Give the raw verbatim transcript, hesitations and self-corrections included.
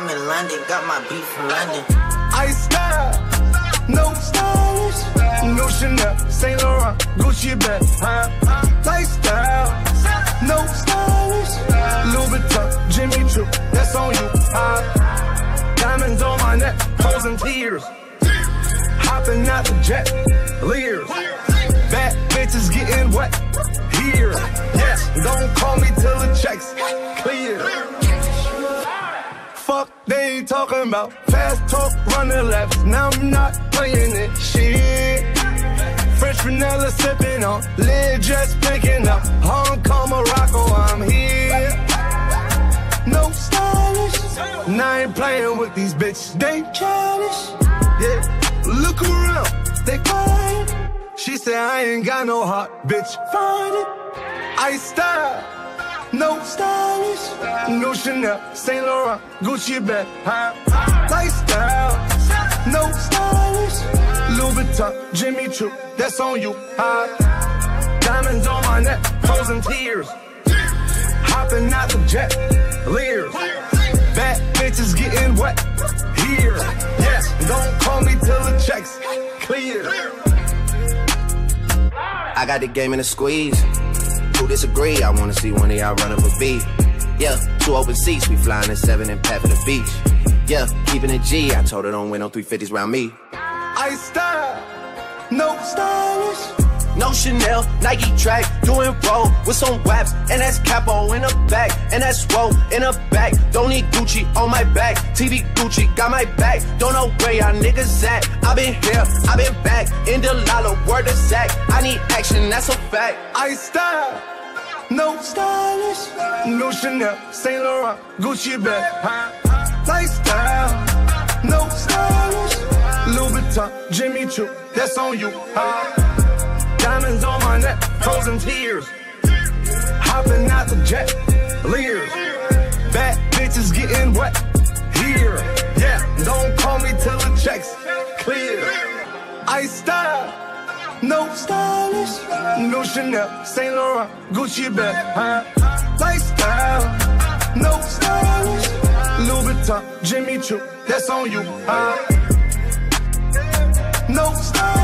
I'm in London, got my beef from London. Ice style, no stylish, no Chanel, Saint Laurent, Gucci bag, huh? Lifestyle, no stylish, Louis Vuitton, Jimmy Choo, that's on you, huh? Diamonds on my neck, frozen tears, hopping out the jet, leers, bad bitches getting wet, here, yes, don't call me till the checks clear. Fuck, they ain't talking about fast talk, running laps. Now I'm not playing it, shit. French vanilla sipping on, lid just picking up. Hong Kong, Morocco, I'm here. No stylish, and I ain't playing with these bitches. They childish, yeah. Look around, they quiet. She said I ain't got no heart, bitch. Find it. I style. No stylish, no Chanel, Saint Laurent, Gucci bag, huh? Lifestyle, no stylish, Louis Vuitton, Jimmy Choo, that's on you, huh? Diamonds on my neck, frozen tears, hopping out the jet, leers, bad bitches getting wet, here, yes, don't call me till the checks clear. I got the game in a squeeze. Who disagree? I wanna see one of y'all run up a beat. Yeah, two open seats, we flying in seven and pat for the beach. Yeah, keeping it G, I told her don't win no three fifties round me. I style, no stylish. No Chanel, Nike track, doing roll with some waps, and that's capo in the back, and that's roll in the back. Don't need Gucci on my back, T V Gucci got my back. Don't know where y'all niggas at. I been here, I been back, in the lala, word of Zach. I need action, that's a fact. I style, no stylish, no Chanel, Saint Laurent, Gucci bag, huh? Lifestyle, no stylish, Louis Vuitton, Jimmy Choo, that's on you, huh? Diamonds on my neck, frozen tears, hopping out the jet, leers, bad bitches getting wet, here, yeah, don't call me till the checks clear. I style, no stylish, no Chanel, Saint Laurent, Gucci bag, huh? Lifestyle, no stylish, Louis Vuitton, Jimmy Choo, that's on you, huh? No stylish.